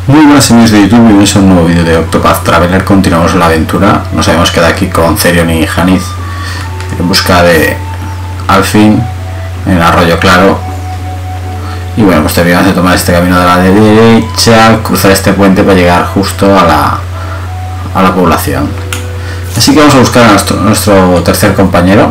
Muy buenas amigos de YouTube, bienvenidos a un nuevo vídeo de Octopath Traveler. Continuamos la aventura. Nos habíamos quedado aquí con Therion y Hanith en busca de Alfin en el Arroyo Claro. Y bueno, pues terminamos de tomar este camino de la derecha, cruzar este puente para llegar justo a la población. Así que vamos a buscar a nuestro tercer compañero.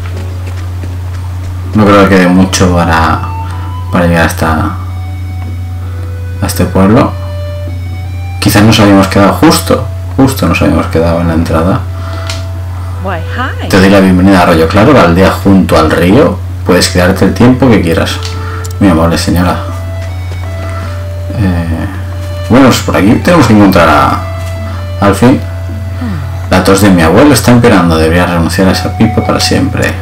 No creo que quede mucho para llegar hasta a este pueblo. Quizás nos habíamos quedado justo nos habíamos quedado en la entrada. Te doy la bienvenida a Arroyo Claro, la aldea junto al río. Puedes quedarte el tiempo que quieras. Muy amable señora. Bueno, pues por aquí tenemos que encontrar a Alfin. La tos de mi abuelo está empeorando. Debería renunciar a esa pipa para siempre.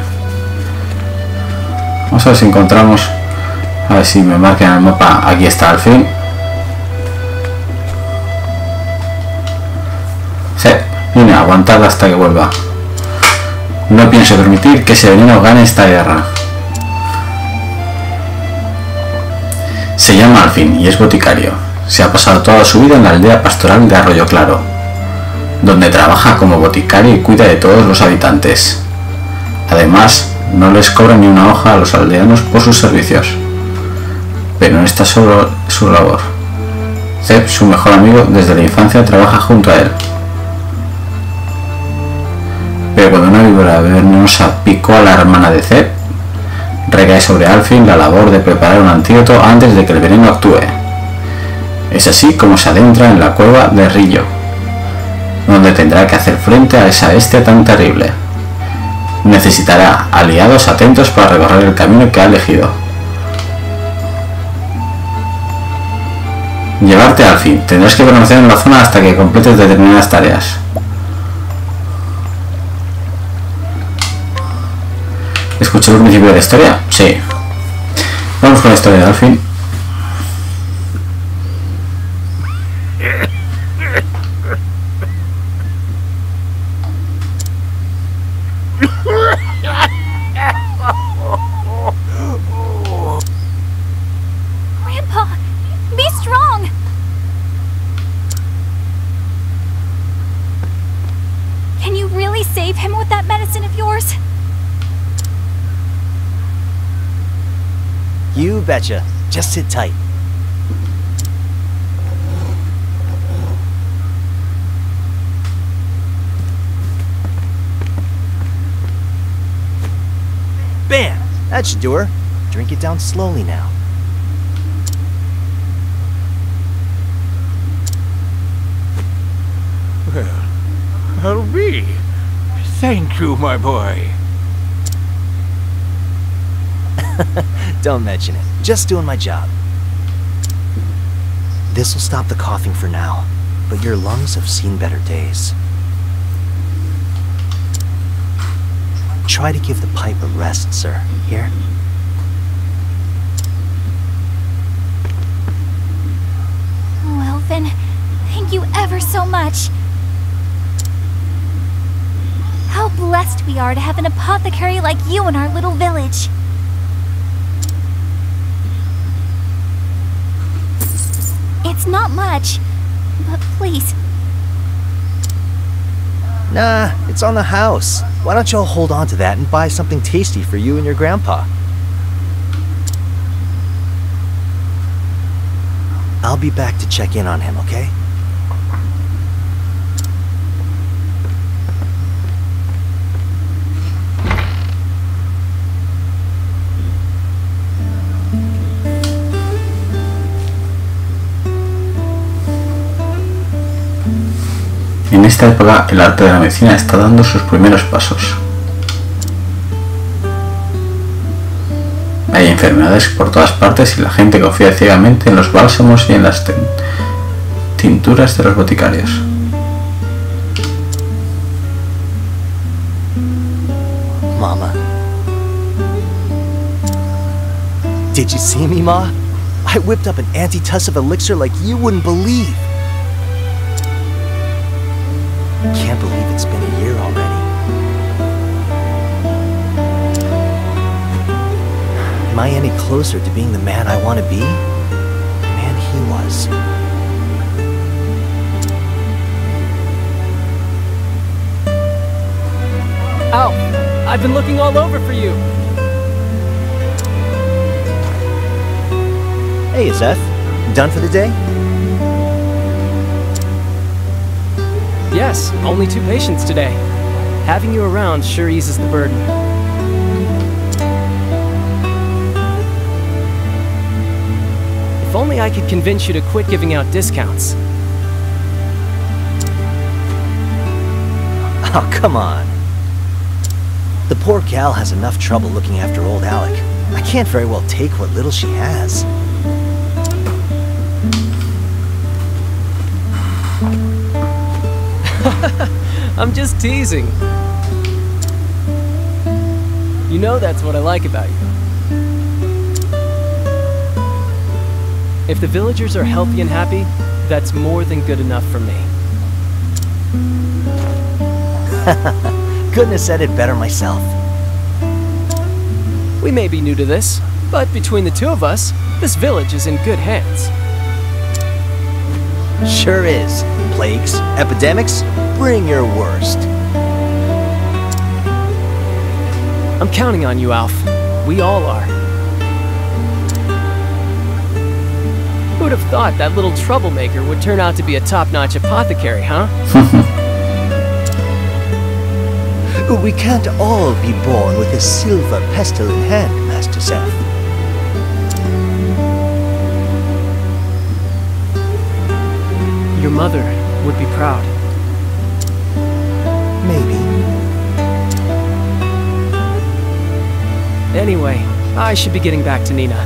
Vamos a ver si encontramos. A ver si me marca en el mapa. Aquí está Alfin. Viene a aguantar hasta que vuelva. No pienso permitir que ese veneno gane esta guerra. Se llama Alfin y es boticario. Se ha pasado toda su vida en la aldea pastoral de Arroyo Claro, donde trabaja como boticario y cuida de todos los habitantes. Además, no les cobra ni una hoja a los aldeanos por sus servicios. Pero no está solo su labor. Zeb, su mejor amigo desde la infancia, trabaja junto a él. Pero cuando una víbora venenosa picó a la hermana de Zeb, recae sobre Alfin la labor de preparar un antídoto antes de que el veneno actúe. Es así como se adentra en la cueva de Rillo, donde tendrá que hacer frente a esa bestia tan terrible. Necesitará aliados atentos para recorrer el camino que ha elegido. Llevarte a Alfin. Tendrás que permanecer en la zona hasta que completes determinadas tareas. ¿Escuché el principio de la historia? Sí. Vamos con la historia de Alfin. Grandpa, be strong. Can you really save him with that medicine of yours? You betcha. Just sit tight. Bam! That should do her. Drink it down slowly now. Well, I'll be. Thank you, my boy. Don't mention it. Just doing my job. This'll stop the coughing for now, but your lungs have seen better days. Try to give the pipe a rest, sir. Here? Oh, Alvin, thank you ever so much. How blessed we are to have an apothecary like you in our little village. It's not much, but please. Nah, it's on the house. Why don't y'all hold on to that and buy something tasty for you and your grandpa? I'll be back to check in on him, okay? En esta época el arte de la medicina está dando sus primeros pasos. Hay enfermedades por todas partes y la gente confía ciegamente en los bálsamos y en las tinturas de los boticarios. Mama. Did you see me, Ma? I whipped up an antitussive elixir like you wouldn't believe. Can't believe it's been a year already. Am I any closer to being the man I want to be? The man he was. Alf, I've been looking all over for you. Hey, Zeph. Done for the day? Yes, only 2 patients today. Having you around sure eases the burden. If only I could convince you to quit giving out discounts. Oh, come on. The poor gal has enough trouble looking after old Alec. I can't very well take what little she has. I'm just teasing. You know that's what I like about you. If the villagers are healthy and happy, that's more than good enough for me. Couldn't have said it better myself. We may be new to this, but between the 2 of us, this village is in good hands. Sure is. Plagues, epidemics, bring your worst. I'm counting on you, Alf. We all are. Who'd have thought that little troublemaker would turn out to be a top-notch apothecary, huh? We can't all be born with a silver pestle in hand, Master Zeph. Your mother would be proud. Maybe. Anyway, I should be getting back to Nina.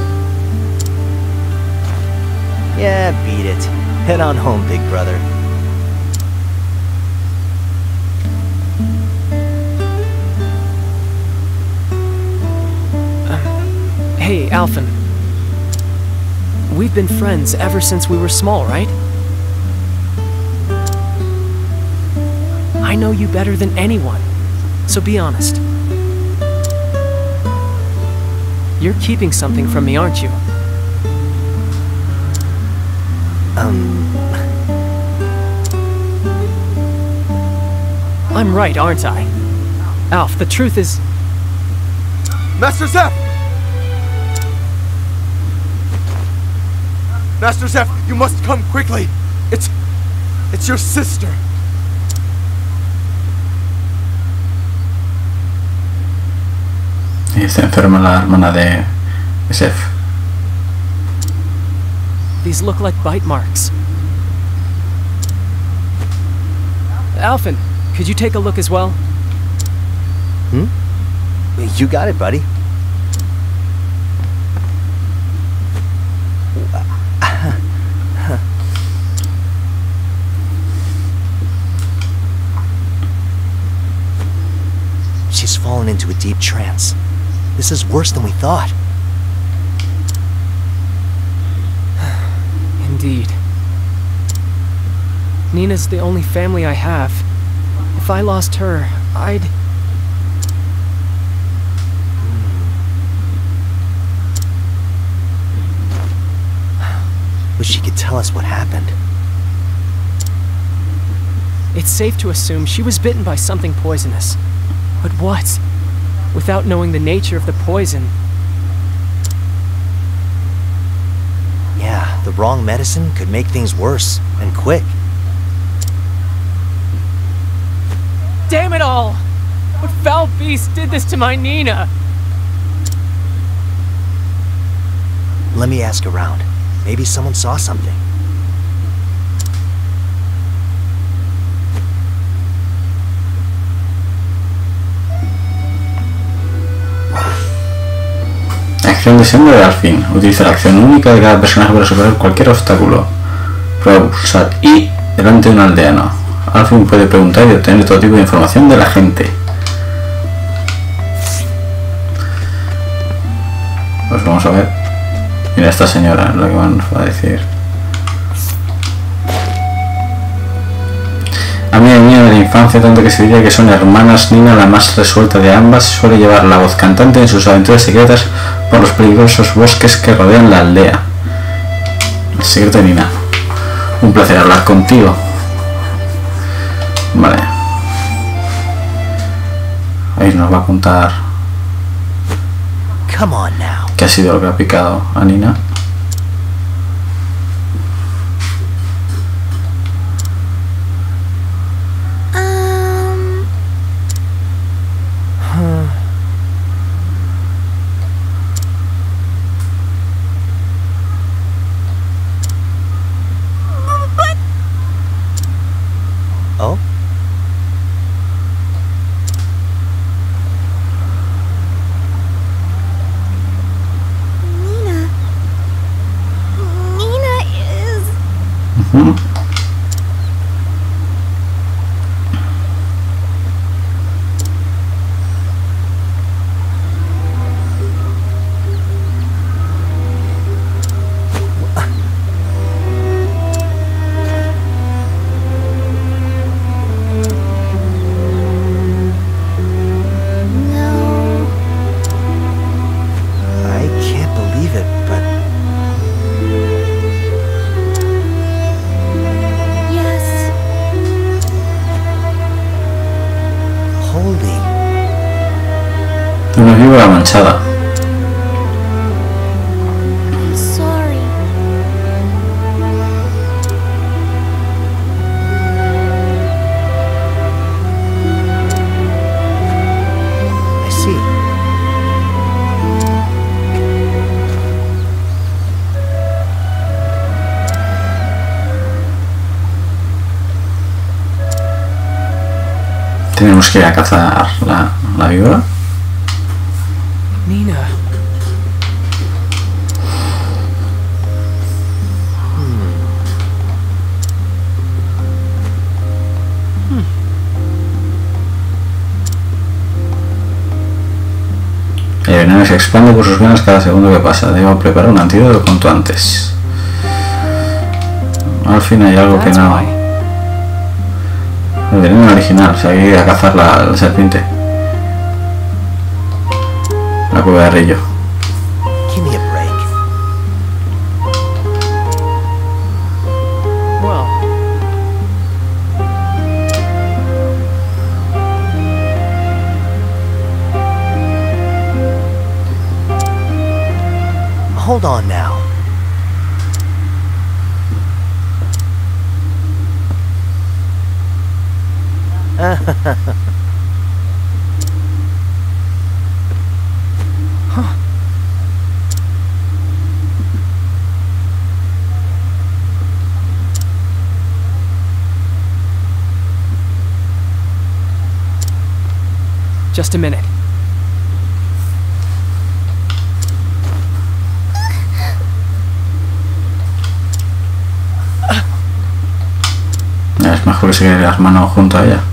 Yeah, beat it. Head on home, big brother. Hey, Alphen. We've been friends ever since we were small, right? I know you better than anyone, so be honest. You're keeping something from me, aren't you? I'm right, aren't I? Alf, the truth is... Master Zeph! Master Zeph, you must come quickly! It's your sister! Y está enferma la hermana de Zeph. These look like bite marks. Alphen, could you take a look as well? You got it, buddy. She's fallen into a deep trance. This is worse than we thought. Indeed. Nina's the only family I have. If I lost her, I'd... Wish she could tell us what happened. It's safe to assume she was bitten by something poisonous. But what? Without knowing the nature of the poison. Yeah, the wrong medicine could make things worse, and quick. Damn it all! What foul beast did this to my Nina? Let me ask around. Maybe someone saw something. Acción de senda de Alfin. Utiliza la acción única de cada personaje para superar cualquier obstáculo. Prueba pulsar I delante de un aldeano. Alfin puede preguntar y obtener todo tipo de información de la gente. Pues vamos a ver. Mira esta señora, lo que nos va a decir. Amiga mía de la infancia, tanto que se diría que son hermanas, Nina, la más resuelta de ambas, suele llevar la voz cantante en sus aventuras secretas por los peligrosos bosques que rodean la aldea. El secreto de Nina. Un placer hablar contigo. Vale. Ahí nos va a contar Come on now. qué ha sido lo que ha picado a Nina. Oh? Nina is... Ujú. No. I can't believe it, but Yes. holy. Una víbora manchada. I'm sorry. I see. Tenemos que ir a cazar la víbora. Nina. El veneno se expande por sus venas cada segundo que pasa. Debo preparar un antídoto cuanto antes. Al fin hay algo que That's no... why. El veneno original, o sea, hay que ir a cazar la serpiente. La cueva de Rillo. Give me a break. Well, Hold on now. just a minute. Es mejor que se quede las manos junto a ella.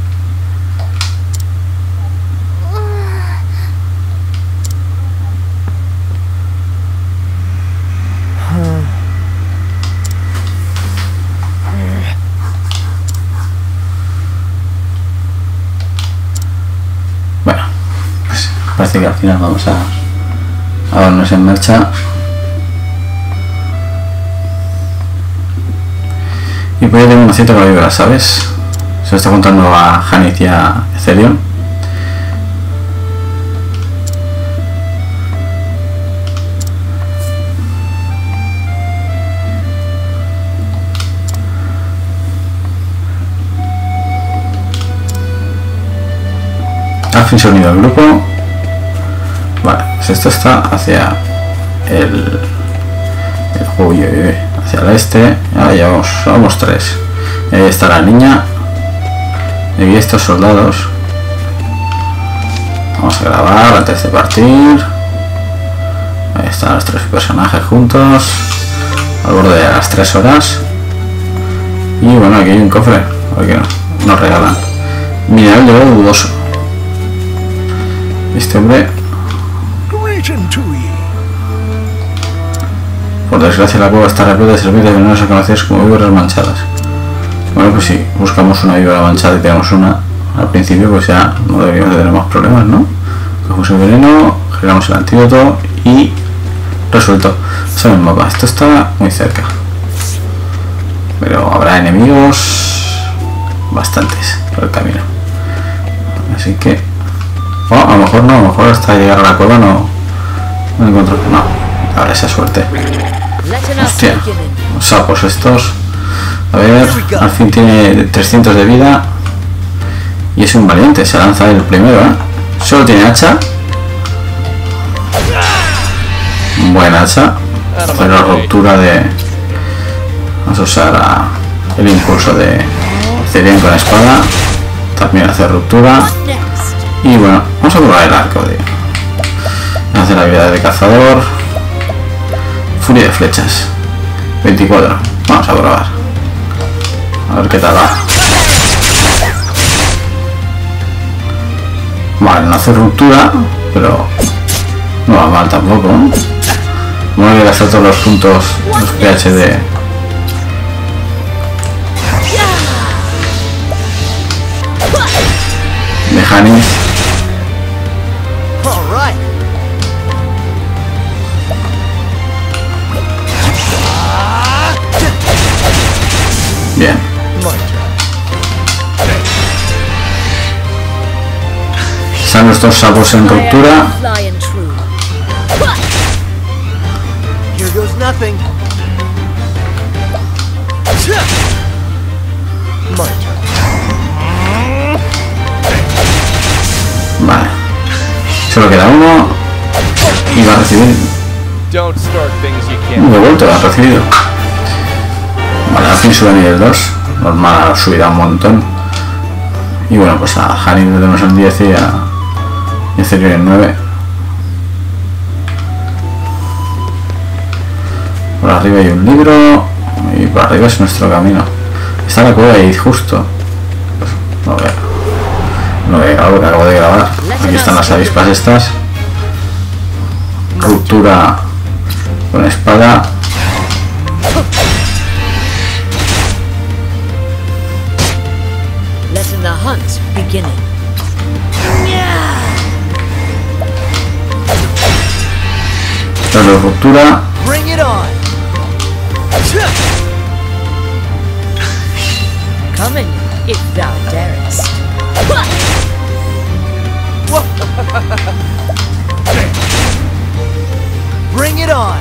Bueno, pues parece que al final vamos a darnos en marcha. Y pues ya tengo una cita con la víbora, ¿sabes? Se lo está contando a Hanith y a Therion. Al fin se ha unido al grupo. Vale, pues esto está hacia el hacia el este. Ahora ya vamos tres. Ahí está la niña. Y aquí estos soldados. Vamos a grabar antes de partir. Ahí están los tres personajes juntos. Al borde de las 3 horas. Y bueno, aquí hay un cofre. Porque nos regalan. Mineral de oro dudoso. Este hombre, por desgracia, la cueva está repleta de serpientes venenosas conocidas como víboras manchadas. Bueno, pues si buscamos una víbora manchada y tenemos una al principio, pues ya no deberíamos de tener más problemas, ¿no? Cogemos el veneno, generamos el antídoto y resuelto. Eso es el mapa. Esto está muy cerca, pero habrá enemigos bastantes por el camino, así que O a lo mejor no, a lo mejor hasta llegar a la cueva no encuentro. No, ahora esa suerte. Hostia, los sapos estos. A ver, al fin tiene 300 de vida. Y es un valiente, se lanza el primero, ¿eh? Solo tiene hacha. Buena hacha. Hacer la ruptura de... Vamos a usar el impulso de Celian con espada. También hacer ruptura. Y bueno, vamos a probar el arco, tío. Vamos a hacer la habilidad de cazador. Furia de flechas. 24. Vamos a probar. A ver qué tal va. Vale, no hace ruptura, pero no va mal tampoco, ¿no? Voy a gastar todos los puntos, los PhD. De Hannis. Bien. Están nuestros sapos en ruptura. Here goes nothing. Vale. Solo queda uno. Y va a recibir. Don't start things you can't. De vuelta, lo ha recibido. Vale, al fin sube a nivel 2. Normal, subirá un montón. Y bueno, pues a Hannis le tenemos en 10 y a Celian en 9. Por arriba hay un libro. Y por arriba es nuestro camino. Está la cueva ahí justo. Pues no veo. No veo algo que acabo de grabar. Aquí están las avispas estas. Ruptura con espada. Letting the hunt beginning. Doble ruptura. Bring it on. Come in if thou darest. Bring it on.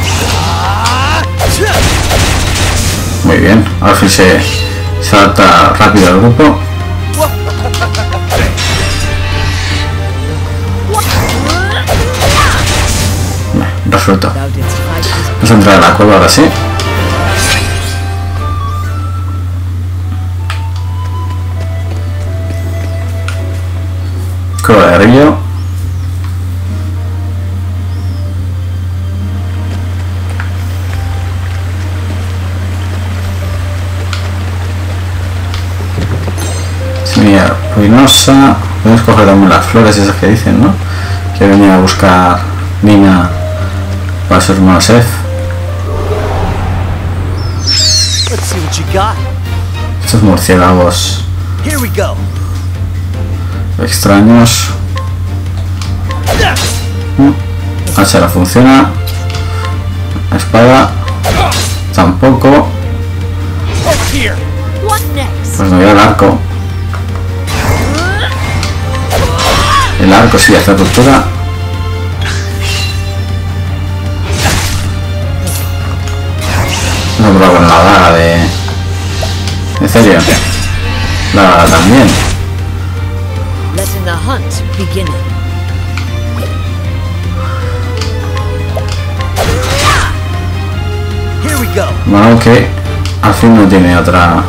Muy bien. Al fin se salta rápido al grupo. Resuelto. Thou didst fight his Vamos a entrar a la cueva ahora sí. Cueva de río. Semilla ruinosa. Podemos coger también las flores esas que dicen, ¿no? Que venía a buscar Nina para su hermano Seth. Let's see what you got. Estos murciélagos Here we go. extraños. Hacha no funciona. La espada tampoco. what next? Pues me voy al arco. El arco sí hace ruptura. No pruebo con la daga de Celian. La daga también. Letting the hunt beginning. Here we go. Bueno, que al fin no tiene otra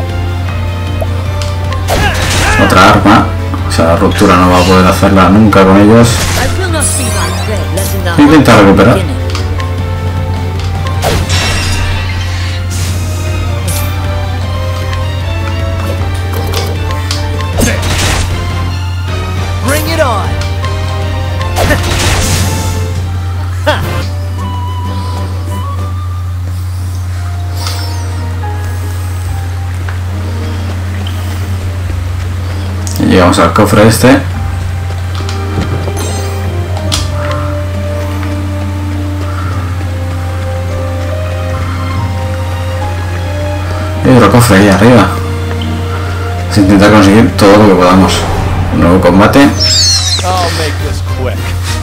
arma. O sea, la ruptura no va a poder hacerla nunca con ellos. I will not be thy prey. Letting the Intenta hunt recuperar. beginning. Bring it on. Y llegamos al cofre este. Hay otro cofre ahí arriba. Vamos a intentar conseguir todo lo que podamos. Nuevo combate. I'll make this quick.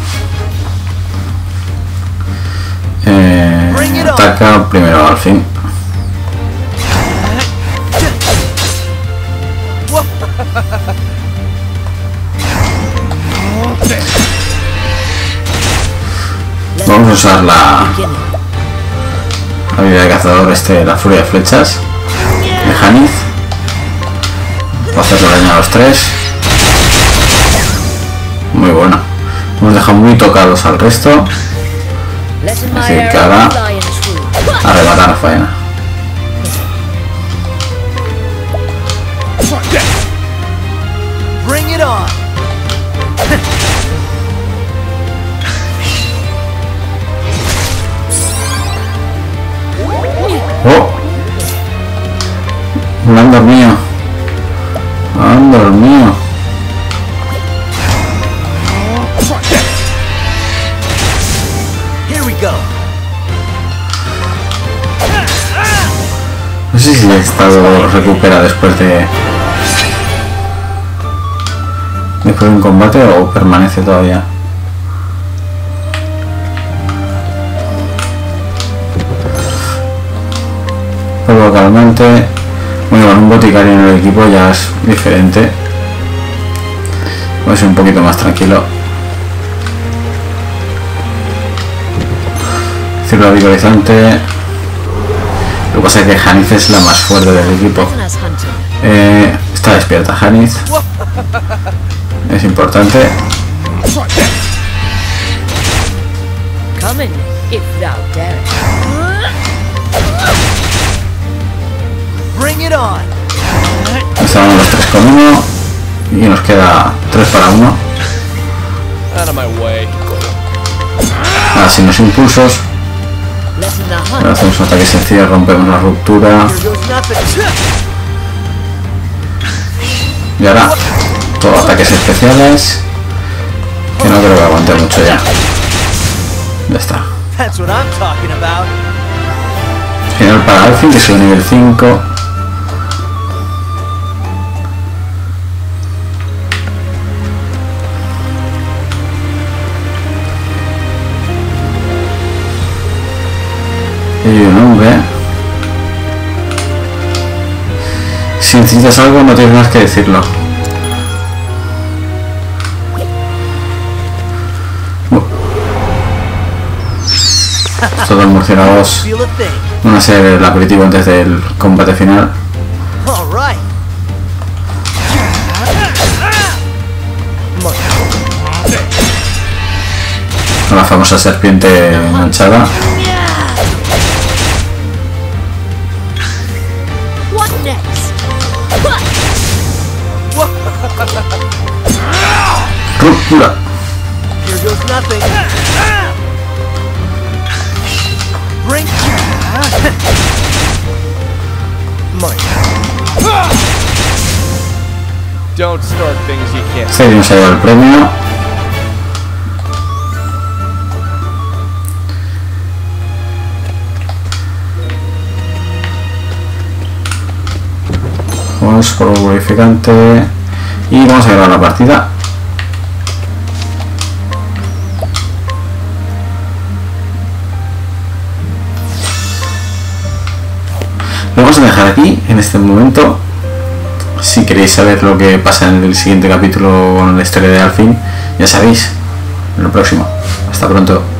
Ataca primero al fin. Vamos a usar la habilidad de cazador, la furia de flechas de Hanith. Va a hacerle daño a los tres. Muy bueno. Hemos dejado muy tocados al resto. Así que ahora a rematar la faena. Bring it on. ¡Oh! Me han dormido. Me han dormido. Here we go. No sé si el estado recupera después de un combate o permanece todavía. Pero calmante. Bueno, con un boticario en el equipo ya es diferente. Voy a ser un poquito más tranquilo. Círculo vigorizante. Lo que pasa es que Hanith es la más fuerte del equipo. Está despierta Hanith. Es importante. Bring it on. Estamos los 3 con 1 y nos queda 3 para 1. Out of my way. Ahora sin los impulsos. Ahora hacemos un ataque sencillo, rompemos la ruptura. Here goes nothing. Y ahora todo ataques especiales. Que no creo que aguante mucho ya. Ya está. That's what I'm talking about. Final para Alfin, que sube nivel 5. Y un hombre. Si necesitas algo no tienes más que decirlo. Todos los murciélagos Feel a thing. van a ser el aperitivo antes del combate final. All right. Con la famosa serpiente manchada. What next? Ruptura. Here goes nothing. Bring. Don't start things you can't. Cerium se ha llevado el premio. Vamos por el glorificante y vamos a grabar la partida. Lo vamos a dejar aquí en este momento. Si queréis saber lo que pasa en el siguiente capítulo con la historia de Alfin, ya sabéis, en lo próximo. Hasta pronto.